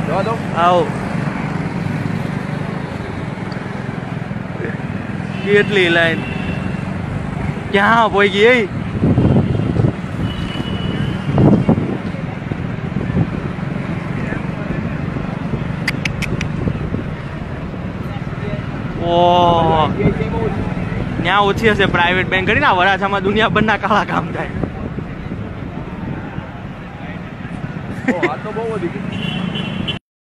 આવો કેટલી લાઈન ક્યાં પહોંચી ગઈ ઓહ ત્યાં ઓછી હશે પ્રાઇવેટ બેંક કરીને વરાછામાં દુનિયાભરના કાળા કામ થાય. તો બહુ વધી ગયું.